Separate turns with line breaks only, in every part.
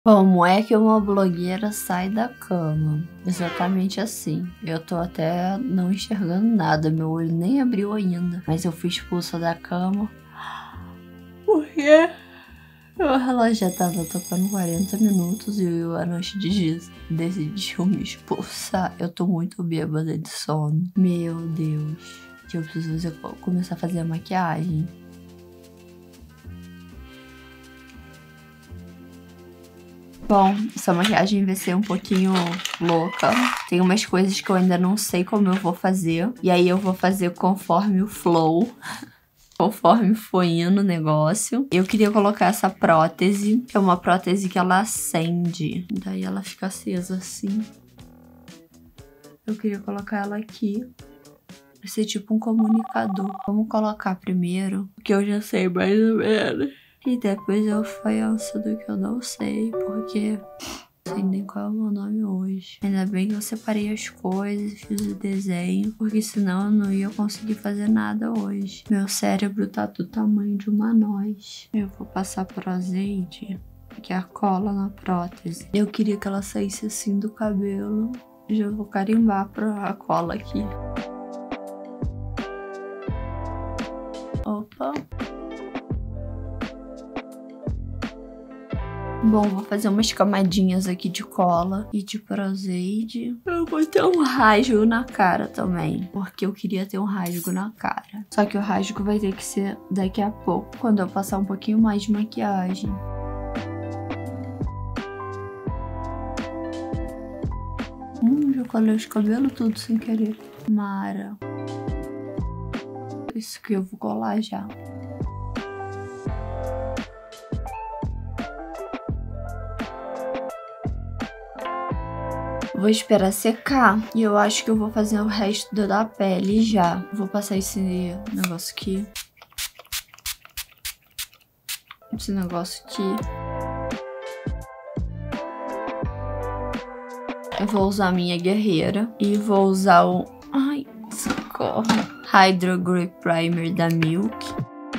Como é que uma blogueira sai da cama? Exatamente assim. Eu tô até não enxergando nada, meu olho nem abriu ainda. Mas eu fui expulsa da cama. Por quê? O relógio já tava tocando 40 minutos e a noite decidiu me expulsar. Eu tô muito bêbada de sono. Meu Deus. Eu preciso começar a fazer a maquiagem. Bom, essa maquiagem vai ser um pouquinho louca. Tem umas coisas que eu ainda não sei como eu vou fazer. E aí eu vou fazer conforme o flow. Conforme for indo o negócio. Eu queria colocar essa prótese, que é uma prótese que ela acende. Daí ela fica acesa assim. Eu queria colocar ela aqui. Vai ser tipo um comunicador. Vamos colocar primeiro, que eu já sei mais ou menos. E depois eu faço do que eu não sei, porque não sei nem qual é o meu nome hoje. Ainda bem que eu separei as coisas, fiz o desenho, porque senão eu não ia conseguir fazer nada hoje. Meu cérebro tá do tamanho de uma noz. Eu vou passar por azeite, que é a cola na prótese. Eu queria que ela saísse assim do cabelo. Já vou carimbar a cola aqui. Opa! Bom, vou fazer umas camadinhas aqui de cola e de Prozaide. Eu vou ter um rasgo na cara também, porque eu queria ter um rasgo na cara. Só que o rasgo vai ter que ser daqui a pouco, quando eu passar um pouquinho mais de maquiagem. Já colei os cabelos tudo sem querer. Mara. Isso que eu vou colar já. Vou esperar secar e eu acho que eu vou fazer o resto da pele já. Vou passar esse negócio aqui. Esse negócio aqui. Eu vou usar a minha guerreira e vou usar o... Ai, socorro. Hydro Grip Primer da Milk.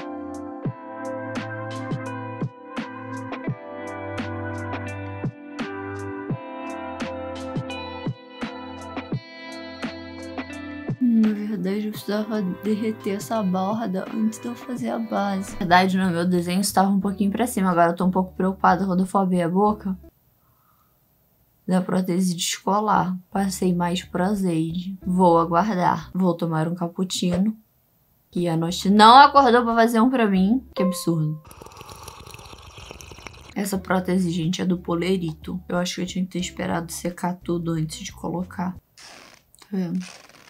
Na verdade, eu precisava derreter essa borda antes de eu fazer a base. Na verdade, no meu desenho estava um pouquinho pra cima. Agora eu tô um pouco preocupada quando eu for abrir a boca da prótese descolar. Passei mais Prozaide. Vou aguardar. Vou tomar um cappuccino. Que a noite não acordou pra fazer um pra mim. Que absurdo. Essa prótese, gente, é do Polerito. Eu acho que eu tinha que ter esperado secar tudo antes de colocar. Tá vendo?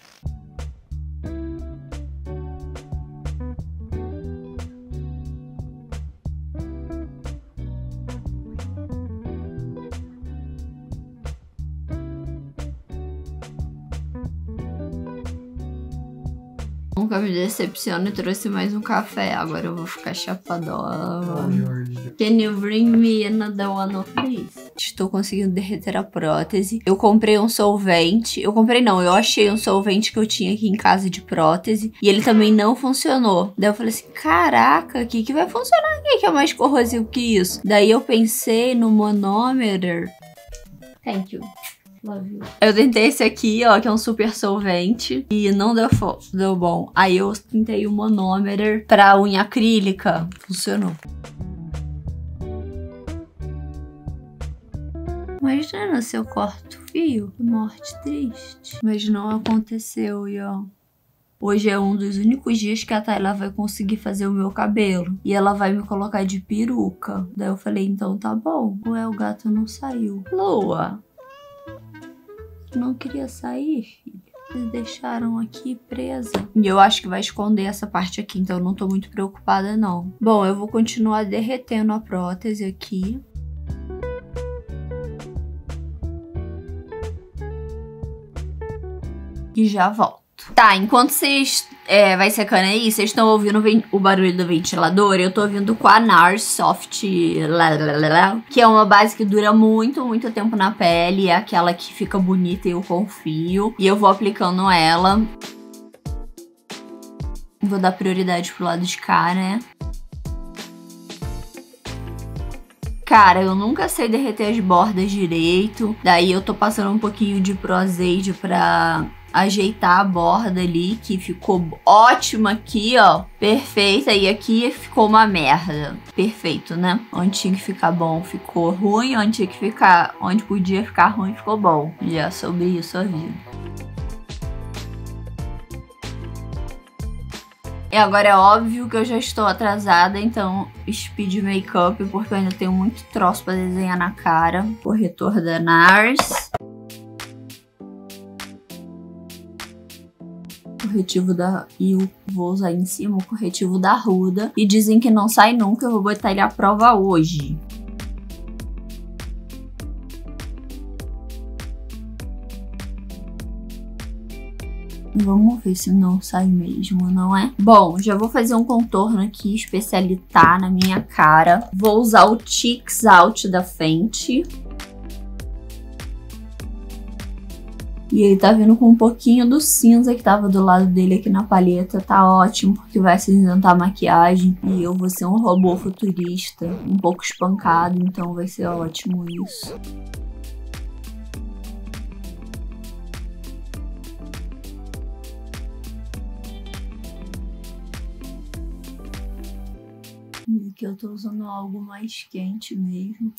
Nunca me decepciona e trouxe mais um café. Agora eu vou ficar chapadona. Can you bring me another one of these? Estou conseguindo derreter a prótese. Eu comprei um solvente. Eu achei um solvente que eu tinha aqui em casa de prótese. E ele também não funcionou. Daí eu falei assim, caraca, o que vai funcionar aqui que é mais corrosivo que isso? Daí eu pensei no manômetro. Thank you. Eu tentei esse aqui, ó, que é um super solvente. E não deu bom. Aí eu tentei o manômetro pra unha acrílica. Funcionou. Imagina se eu corto o fio. Morte triste. Mas não aconteceu, e ó. Hoje é um dos únicos dias que a Tayla vai conseguir fazer o meu cabelo. E ela vai me colocar de peruca. Daí eu falei, então tá bom. Ué, o gato não saiu. Lua. Não queria sair, filha. Eles deixaram aqui presa. E eu acho que vai esconder essa parte aqui, então eu não tô muito preocupada, não. Bom, eu vou continuar derretendo a prótese aqui. E já volto. Tá, enquanto vocês... vai secando aí, vocês estão ouvindo o barulho do ventilador. Eu tô ouvindo com a NARS Soft, que é uma base que dura muito, muito tempo na pele. É aquela que fica bonita e eu confio. E eu vou aplicando ela. Vou dar prioridade pro lado de cá, né? Cara, eu nunca sei derreter as bordas direito. Daí eu tô passando um pouquinho de Pros-Aide pra ajeitar a borda ali, que ficou ótima aqui, ó. Perfeita. E aqui ficou uma merda. Perfeito, né? Onde tinha que ficar bom, ficou ruim. Onde podia ficar ruim, ficou bom. Já sobre isso a vida. E agora é óbvio que eu já estou atrasada, então speed makeup, porque eu ainda tenho muito troço pra desenhar na cara. Corretor da NARS. Corretivo da... E eu vou usar em cima o corretivo da Huda. E dizem que não sai nunca, eu vou botar ele à prova hoje. Vamos ver se não sai mesmo, não é? Bom, já vou fazer um contorno aqui, especialitar na minha cara. Vou usar o Cheeks Out da Fenty. E ele tá vindo com um pouquinho do cinza que tava do lado dele aqui na paleta. Tá ótimo, porque vai acinzentar a maquiagem. E eu vou ser um robô futurista, um pouco espancado, então vai ser ótimo isso. E aqui eu tô usando algo mais quente mesmo.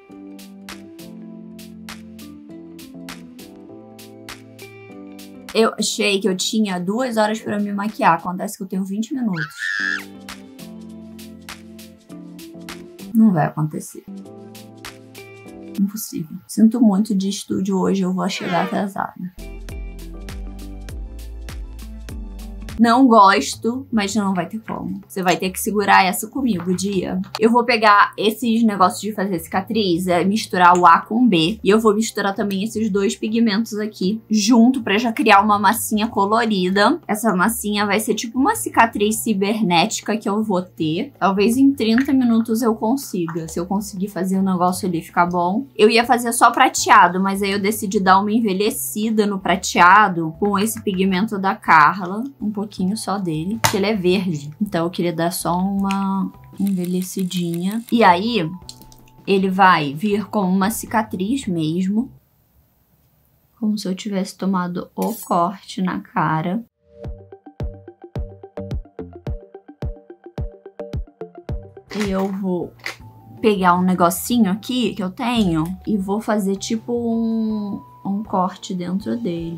Eu achei que eu tinha 2 horas pra me maquiar. Acontece que eu tenho 20 minutos. Não vai acontecer. Impossível. Sinto muito de estúdio hoje, eu vou chegar atrasada. Não gosto, mas não vai ter como. Você vai ter que segurar essa comigo, Dia. Eu vou pegar esses negócios de fazer cicatriz, misturar o A com o B. E eu vou misturar também esses 2 pigmentos aqui junto pra já criar uma massinha colorida. Essa massinha vai ser tipo uma cicatriz cibernética que eu vou ter. Talvez em 30 minutos eu consiga. Se eu conseguir fazer o negócio ali ficar bom. Eu ia fazer só prateado, mas aí eu decidi dar uma envelhecida no prateado com esse pigmento da Carla. Um pouquinho só dele, que ele é verde. Então eu queria dar só uma envelhecidinha. E aí, ele vai vir com uma cicatriz mesmo. Como se eu tivesse tomado o corte na cara. E eu vou pegar um negocinho aqui que eu tenho e vou fazer tipo um corte dentro dele.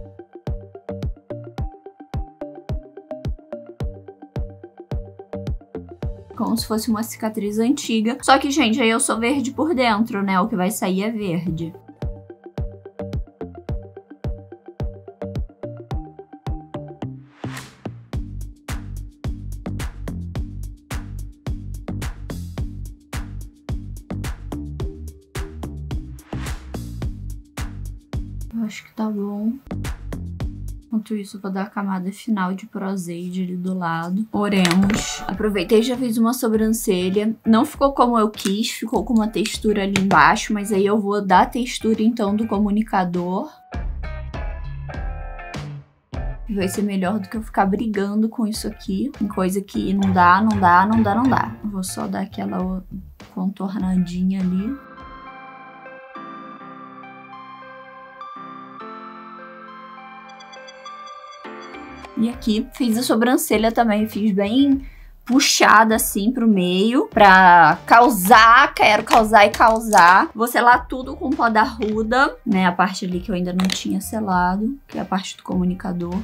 Como se fosse uma cicatriz antiga. Só que, gente, aí eu sou verde por dentro, né? O que vai sair é verde. Eu acho que tá bom. Enquanto isso, eu vou dar a camada final de Pros-Aide ali do lado. Oremos. Aproveitei e já fiz uma sobrancelha. Não ficou como eu quis, ficou com uma textura ali embaixo, mas aí eu vou dar a textura, então, do comunicador. Vai ser melhor do que eu ficar brigando com isso aqui. Tem coisa que não dá, não dá, não dá, não dá. Eu vou só dar aquela contornadinha ali. E aqui fiz a sobrancelha também, fiz bem puxada assim pro meio, pra causar, quero causar e causar. Vou selar tudo com pó da Huda, né, a parte ali que eu ainda não tinha selado, que é a parte do comunicador.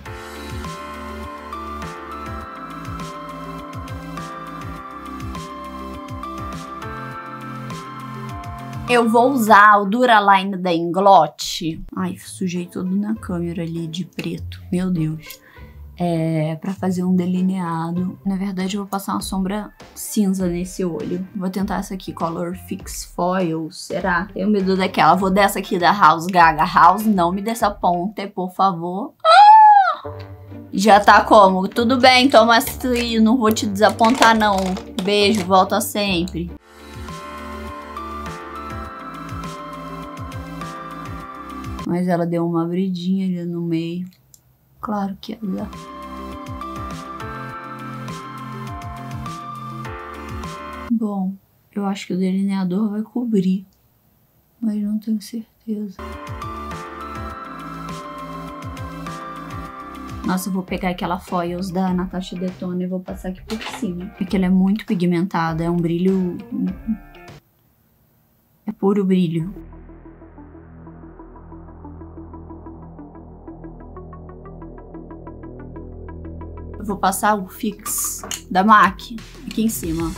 Eu vou usar o Duraline da Inglot. Ai, sujei tudo na câmera ali de preto, meu Deus. Pra fazer um delineado. Na verdade, eu vou passar uma sombra cinza nesse olho. Vou tentar essa aqui, Color Fix Foil. Será? Tenho medo daquela. Vou dessa aqui da House, Gaga House. Não me desaponte, por favor. Ah! Já tá como? Tudo bem, toma assim. Não vou te desapontar, não. Beijo, volta sempre. Mas ela deu uma abridinha ali no meio. Claro que ela... Bom, Eu acho que o delineador vai cobrir, mas não tenho certeza. Nossa, eu vou pegar aquela Foils da Natasha Dettone e vou passar aqui por cima. Porque ela é muito pigmentada, é um brilho... é puro brilho. Eu vou passar o Fix da MAC aqui em cima.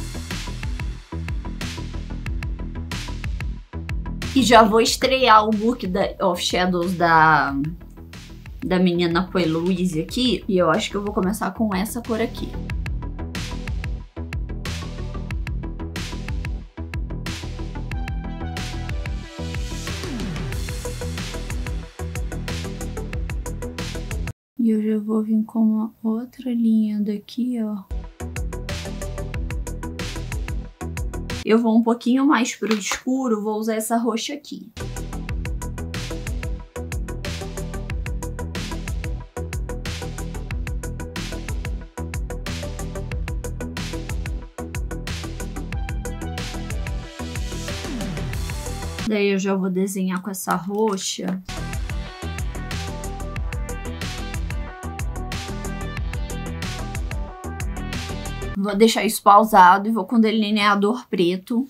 E já vou estrear o look of Shadows da menina Poelouise aqui. E eu acho que eu vou começar com essa cor aqui. E eu já vou vir com uma outra linha daqui, ó. Eu vou um pouquinho mais pro escuro, vou usar essa roxa aqui. Daí eu já vou desenhar com essa roxa. Vou deixar isso pausado e vou com delineador preto.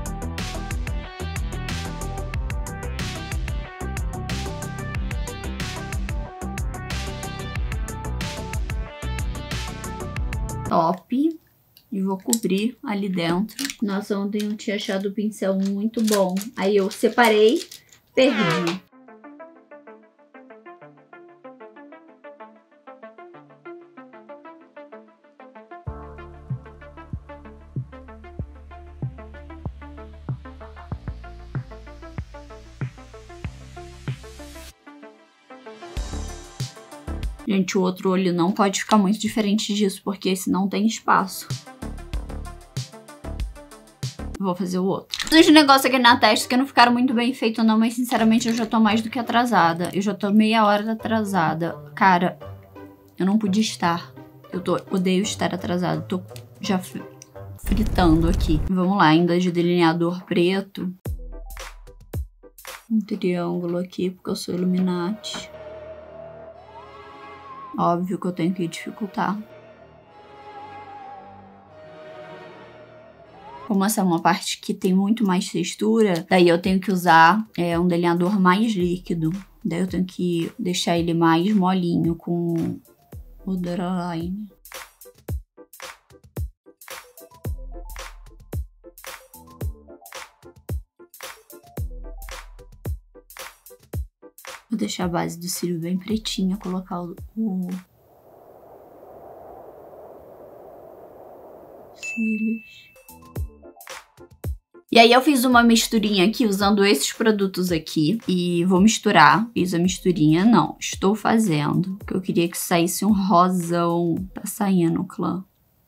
Top. E vou cobrir ali dentro. Nossa, ontem eu tinha achado o pincel muito bom. Aí eu separei, perdi. Gente, o outro olho não pode ficar muito diferente disso, porque senão tem espaço. Vou fazer o outro. Os negócios aqui na testa que não ficaram muito bem feitos não, mas sinceramente eu já tô mais do que atrasada. Eu já tô meia hora atrasada. Cara, eu não podia estar. Odeio estar atrasada. Tô já fritando aqui. Vamos lá, ainda de delineador preto. Um triângulo aqui, porque eu sou Illuminati. Óbvio que eu tenho que dificultar. Como essa é uma parte que tem muito mais textura, daí eu tenho que usar um delineador mais líquido. Daí eu tenho que deixar ele mais molinho com o Duraline. Vou deixar a base do cílio bem pretinha, colocar o cílios. E aí eu fiz uma misturinha aqui usando esses produtos aqui e vou misturar. Fiz a misturinha, não, estou fazendo, porque eu queria que saísse um rosão. Tá saindo, clã.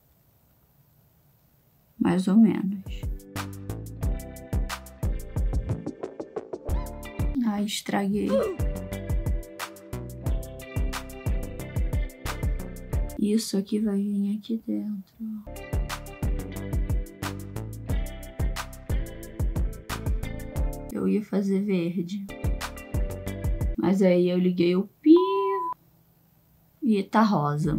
Mais ou menos. Ai, estraguei. Isso aqui vai vir aqui dentro. Eu ia fazer verde. Mas aí eu liguei o pi e tá rosa.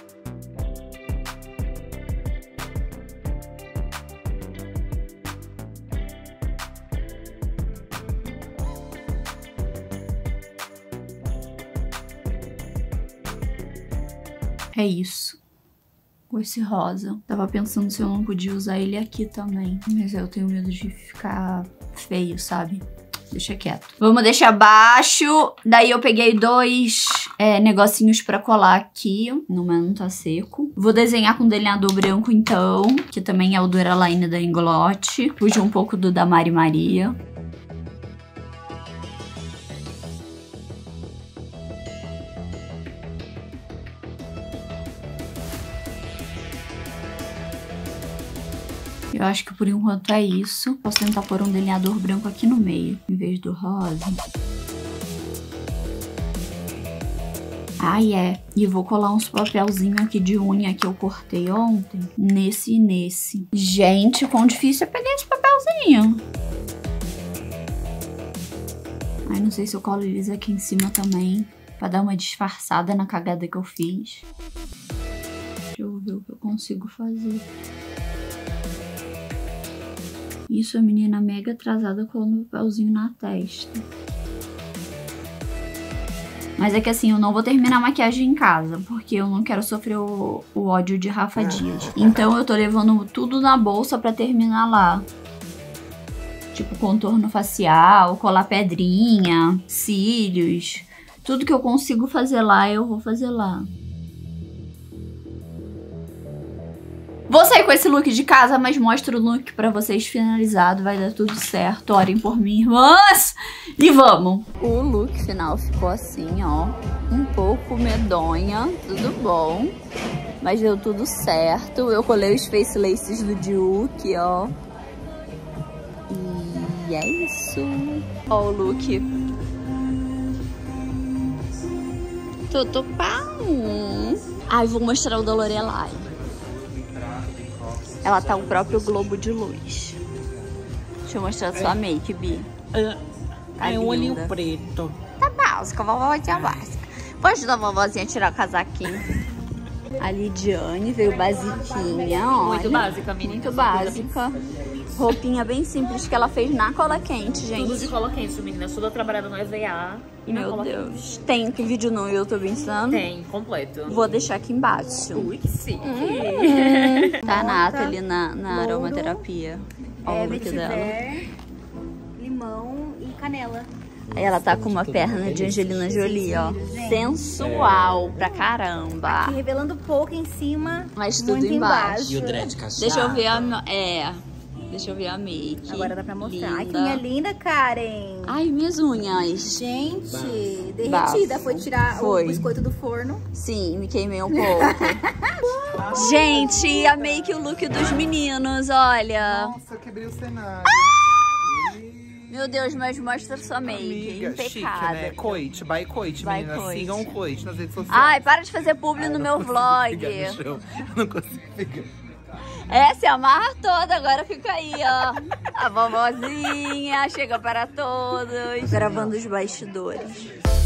É isso. Com esse rosa. Tava pensando se eu não podia usar ele aqui também. Mas eu tenho medo de ficar feio, sabe? Deixa quieto. Vamos deixar baixo. Daí eu peguei dois negocinhos pra colar aqui. No meu não tá seco. Vou desenhar com delineador branco então. Que também é o Duraline da Inglot. Fugi um pouco do da Mari Maria. Eu acho que por enquanto é isso. Posso tentar pôr um delineador branco aqui no meio, em vez do rosa. E vou colar uns papelzinhos aqui de unha que eu cortei ontem. Nesse e nesse. Gente, quão difícil é pegar esse papelzinho. Ai, não sei se eu colo eles aqui em cima também. Pra dar uma disfarçada na cagada que eu fiz. Deixa eu ver o que eu consigo fazer. Isso, a menina mega atrasada colando papelzinho na testa. Mas é que assim, eu não vou terminar a maquiagem em casa, porque eu não quero sofrer o ódio de Rafa Dias. Então eu tô levando tudo na bolsa pra terminar lá. Tipo contorno facial, colar pedrinha, cílios. Tudo que eu consigo fazer lá, eu vou fazer lá. Vou sair com esse look de casa, mas mostro o look pra vocês finalizado. Vai dar tudo certo. Orem por mim, irmãs! E vamos! O look final ficou assim, ó. Um pouco medonha. Tudo bom. Mas deu tudo certo. Eu colei os face laces do Duke, ó. E é isso. Ó o look. Tudo bom. Ai, vou mostrar o da Lorelai. Ela tá o próprio globo de luz. Deixa eu mostrar a sua make, Bi. Tá
um olhinho preto.
Tá básica, a vovozinha básica. Vou ajudar a vovozinha a tirar o casaquinho. A Lidiane veio basiquinha, ó.
Muito básica, menina.
Muito básica. Roupinha bem simples que ela fez na cola quente, gente.
Tudo de cola quente, menina. Toda trabalhada no EVA. E na
Meu
cola
Deus. Tem vídeo no YouTube ensinando?
Tem, completo.
Vou deixar aqui embaixo.
Ui, que sim.
Tá a Nata ali na aromaterapia. Ó o look dela.
Limão e canela.
Aí ela tá com uma perna de Angelina Jolie, ó. Sensual pra caramba.
Aqui revelando pouco em cima,
Mas tudo
muito
embaixo.
E o dread cacheado.
Deixa eu ver a... Deixa eu ver a make.
Agora dá pra mostrar.
Linda.
Ai, que unha linda, Karen.
Ai, minhas unhas.
Gente, derretida. Foi tirar
Foi.
o biscoito do forno.
Sim, me queimei um pouco. Gente, a make e o look dos meninos, olha.
Nossa, quebrei o cenário.
Meu Deus, mas mostra sua make.
Amiga,
impecável.
chique, né? Coit, by Coit,
By
meninas.
Coit.
Sigam o Coit nas redes sociais.
Ai, para de fazer publi no meu vlog.
Eu não consigo pegar.
Se amarra toda, agora fica aí, ó. A vovozinha chega para todos. Gravando os bastidores.